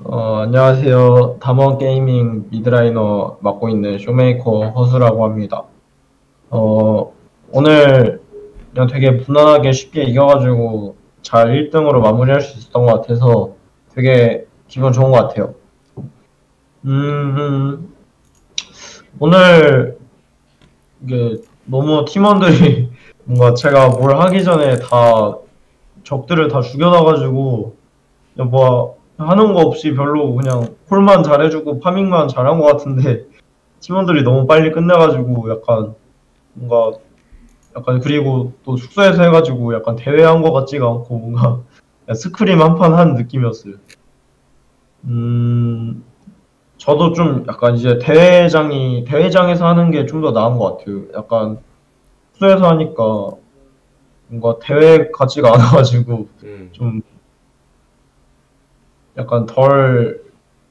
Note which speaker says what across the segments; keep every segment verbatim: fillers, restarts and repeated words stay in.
Speaker 1: 어, 안녕하세요. 담원 게이밍 미드라이너 맡고 있는 쇼메이커 허수라고 합니다. 어, 오늘 그냥 되게 무난하게 쉽게 이겨가지고 잘 일 등으로 마무리할 수 있었던 것 같아서 되게 기분 좋은 것 같아요. 음, 음, 오늘 이게 너무 팀원들이 뭔가 제가 뭘 하기 전에 다 적들을 다 죽여놔가지고 그냥 뭐 하는 거 없이 별로 그냥 콜만 잘해주고 파밍만 잘한 것 같은데 팀원들이 너무 빨리 끝내가지고 약간 뭔가 약간 그리고 또 숙소에서 해가지고 약간 대회한 것 같지가 않고 뭔가 스크림 한 판 한 느낌이었어요. 음, 저도 좀 약간 이제 대회장이 대회장에서 하는 게 좀 더 나은 것 같아요. 약간 숙소에서 하니까 뭔가 대회 같지가 않아가지고
Speaker 2: 음,
Speaker 1: 좀 약간 덜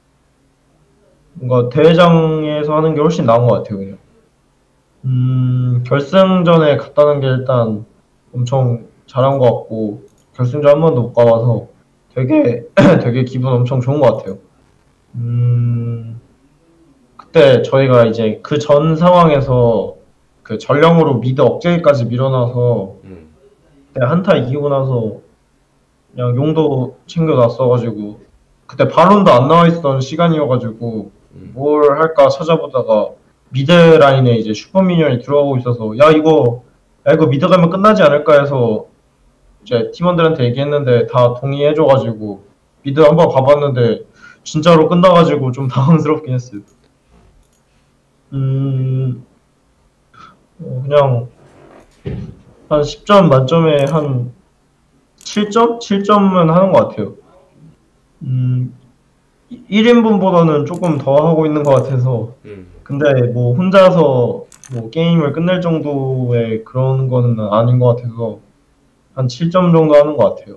Speaker 1: 뭔가 대회장에서 하는 게 훨씬 나은 것 같아요, 그냥. 음, 결승전에 갔다는 게 일단 엄청 잘한 것 같고, 결승전 한 번도 못 가봐서 되게, 되게 기분 엄청 좋은 것 같아요. 음, 그때 저희가 이제 그 전 상황에서 그 전령으로 미드 억제기까지 밀어놔서
Speaker 2: 음,
Speaker 1: 그때 한타 이기고 나서 그냥 용도 챙겨놨어가지고 그때 바론도 안 나와 있던 시간이어가지고
Speaker 2: 음,
Speaker 1: 뭘 할까 찾아보다가 미드 라인에 이제 슈퍼미니언이 들어가고 있어서 야 이거 야 이거 미드 가면 끝나지 않을까 해서 이제 팀원들한테 얘기했는데 다 동의해줘가지고 미드 한번 가봤는데 진짜로 끝나가지고 좀 당황스럽긴 했어요. 음 어, 그냥 한 십 점 만점에 한 칠 점? 칠 점은 하는 것 같아요. 음 일 인분보다는 조금 더 하고 있는 것 같아서
Speaker 2: 음.
Speaker 1: 근데 뭐 혼자서 뭐 게임을 끝낼 정도의 그런 거는 아닌 것 같아서 한 칠 점 정도 하는 것 같아요.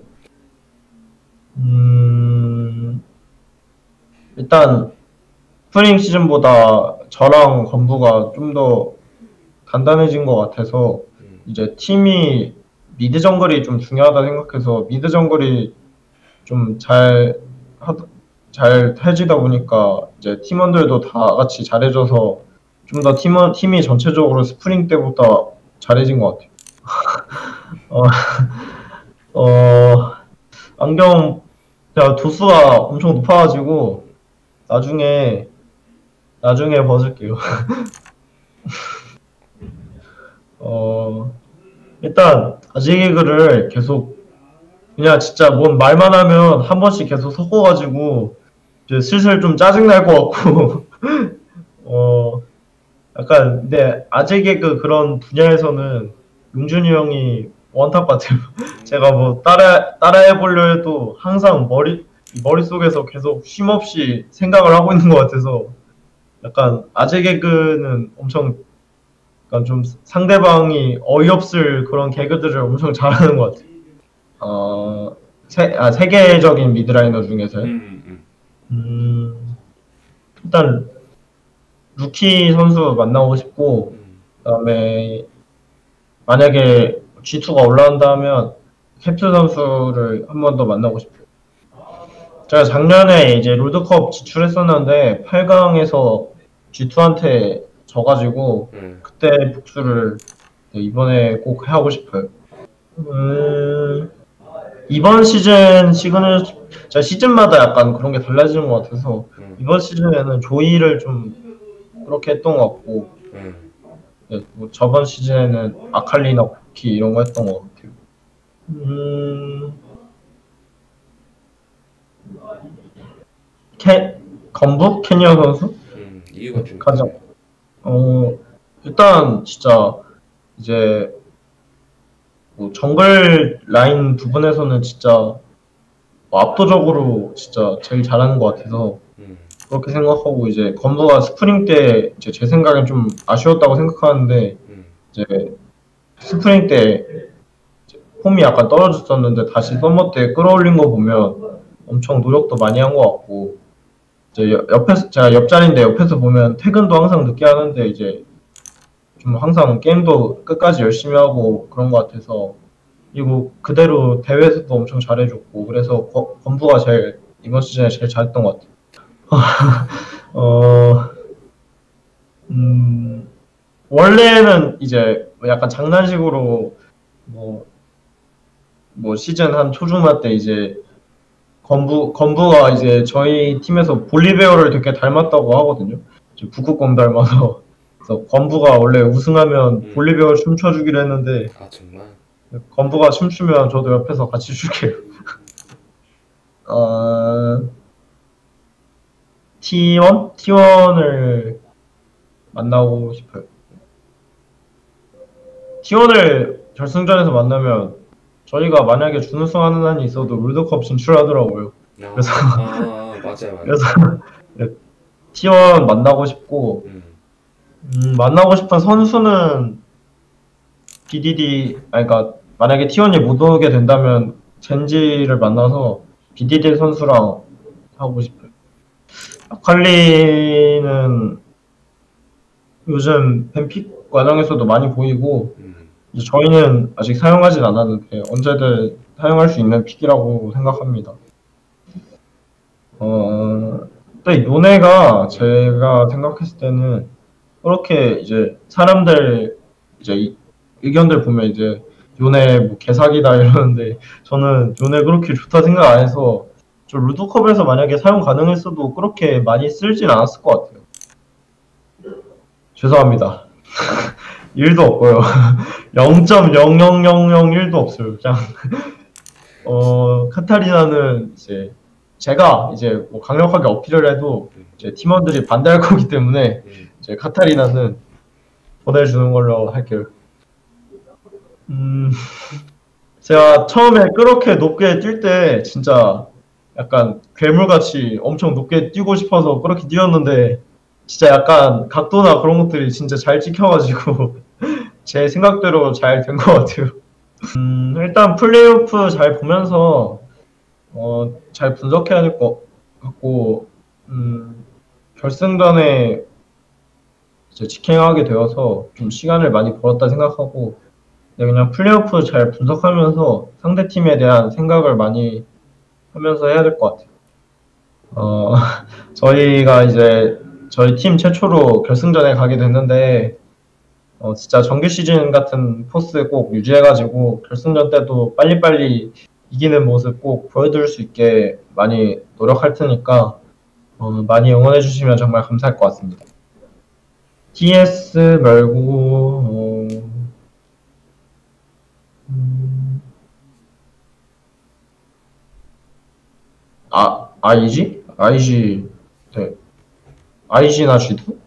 Speaker 1: 음, 일단 스프링 시즌보다 저랑 건부가 좀 더 단단해진 것 같아서 이제 팀이 미드 정글이 좀 중요하다 생각해서 미드 정글이 좀 잘 잘 해지다 보니까 이제 팀원들도 다 같이 잘해줘서 좀 더 팀원 팀이 전체적으로 스프링 때보다 잘해진 것 같아요. 어, 어, 안경 제가 도수가 엄청 높아가지고 나중에 나중에 벗을게요. 어, 일단 아재 개그를 계속 그냥 진짜 뭔 말만 하면 한 번씩 계속 섞어가지고 이제 슬슬 좀 짜증 날 것 같고 어 약간 근데 아재 개그 그런 분야에서는 용준이 형이 원탑 같아요. 제가 뭐 따라 따라해 보려 해도 항상 머리 머릿속에서 계속 쉼없이 생각을 하고 있는 것 같아서 약간 아재 개그는 엄청 약간 좀 상대방이 어이없을 그런 개그들을 엄청 잘하는 것 같아요. 어, 세, 아, 세계적인 미드라이너 중에서요.
Speaker 2: 음, 음,
Speaker 1: 음, 일단 루키 선수 만나고 싶고
Speaker 2: 음,
Speaker 1: 그다음에 만약에 지투가 올라온다면 캡츠 선수를 한 번 더 만나고 싶어요. 제가 작년에 이제 롤드컵 진출했었는데 팔 강에서 지투한테 져가지고
Speaker 2: 음,
Speaker 1: 그때 복수를 이번에 꼭 하고 싶어요. 음, 이번 시즌 시그널 제가 시즌마다 약간 그런 게 달라지는 것 같아서
Speaker 2: 음,
Speaker 1: 이번 시즌에는 조이를 좀 그렇게 했던 것 같고
Speaker 2: 음.
Speaker 1: 네, 뭐 저번 시즌에는 아칼리나 쿠키 이런 거 했던 것 같아요. 음, 캐, 건부? 캐니어 선수?
Speaker 2: 음. 이유가
Speaker 1: 네,
Speaker 2: 좀
Speaker 1: 가장,
Speaker 2: 있다면.
Speaker 1: 어, 일단 진짜 이제 뭐 정글 라인 부분에서는 진짜 뭐 압도적으로 진짜 제일 잘하는 것 같아서
Speaker 2: 음,
Speaker 1: 그렇게 생각하고 이제 건부가 스프링 때 이제 제 생각엔 좀 아쉬웠다고 생각하는데
Speaker 2: 음,
Speaker 1: 이제 스프링 때 폼이 약간 떨어졌었는데 다시 썸머 때 끌어올린 거 보면 엄청 노력도 많이 한 것 같고 이제 옆에서 제가 옆자리인데 옆에서 보면 퇴근도 항상 늦게 하는데 이제 좀 항상 게임도 끝까지 열심히 하고 그런 것 같아서 그리고 그대로 대회에서도 엄청 잘해줬고 그래서 거- 건부가 제일 이번 시즌에 제일 잘했던 것 같아요. 어, 음, 원래는 이제 약간 장난식으로 뭐, 뭐 시즌 한 초중반 때 이제 건부, 건부가 이제 저희 팀에서 볼리베어를 되게 닮았다고 하거든요. 북극곰 닮아서. 그래서 건부가 원래 우승하면
Speaker 2: 음.
Speaker 1: 볼리베어 춤춰주기로 했는데,
Speaker 2: 아, 정말.
Speaker 1: 건부가 춤추면 저도 옆에서 같이 출게요. 어, 티원? 티원을 만나고 싶어요. 티원을 결승전에서 만나면 저희가 만약에 준우승하는 한이 있어도 롤드컵 진출하더라고요.
Speaker 2: 아,
Speaker 1: 그래서
Speaker 2: 아, 맞아요, 맞아요.
Speaker 1: 그래서 티원 만나고 싶고
Speaker 2: 음,
Speaker 1: 음, 만나고 싶은 선수는 비디디 아니 그러니까 만약에 티원이 못 오게 된다면 젠지를 만나서 비디디 선수랑 하고 싶어요. 아칼리는 요즘 뱀픽 과정에서도 많이 보이고
Speaker 2: 음,
Speaker 1: 이제 저희는 아직 사용하진 않았는데 언제든 사용할 수 있는 픽이라고 생각합니다. 어, 또 요네가
Speaker 2: 음,
Speaker 1: 제가 생각했을 때는 그렇게 이제 사람들 이제 이- 의견들 보면 이제 요네 뭐 개사기다 이러는데 저는 요네 그렇게 좋다 생각 안 해서 저 루드컵에서 만약에 사용 가능했어도 그렇게 많이 쓰진 않았을 것 같아요. 죄송합니다. 일도 없고요. 영 점 영영영영일도 없어요. 그냥 어 카타리나는 이제 제가 이제 뭐 강력하게 어필을 해도
Speaker 2: 음,
Speaker 1: 이제 팀원들이 반대할 거기 때문에
Speaker 2: 음.
Speaker 1: 이제 카타리나는 보내주는 걸로 할게요. 음, 제가 처음에 그렇게 높게 뛸 때 진짜 약간 괴물같이 엄청 높게 뛰고 싶어서 그렇게 뛰었는데 진짜 약간 각도나 그런 것들이 진짜 잘 찍혀가지고 제 생각대로 잘 된 것 같아요. 음, 일단 플레이오프 잘 보면서 어, 잘 분석해야 될 것 같고 음, 결승전에 이제 직행하게 되어서 좀 시간을 많이 벌었다 생각하고 네, 그냥 플레이오프 잘 분석하면서 상대 팀에 대한 생각을 많이 하면서 해야 될 것 같아요. 어, 저희가 이제 저희 팀 최초로 결승전에 가게 됐는데 어, 진짜 정규 시즌 같은 포스 꼭 유지해가지고 결승전 때도 빨리빨리 이기는 모습 꼭 보여줄 수 있게 많이 노력할 테니까 어, 많이 응원해 주시면 정말 감사할 것 같습니다. 티에스 말고 어, 음, 아 아이지? 아이지 네 아이지나 지도?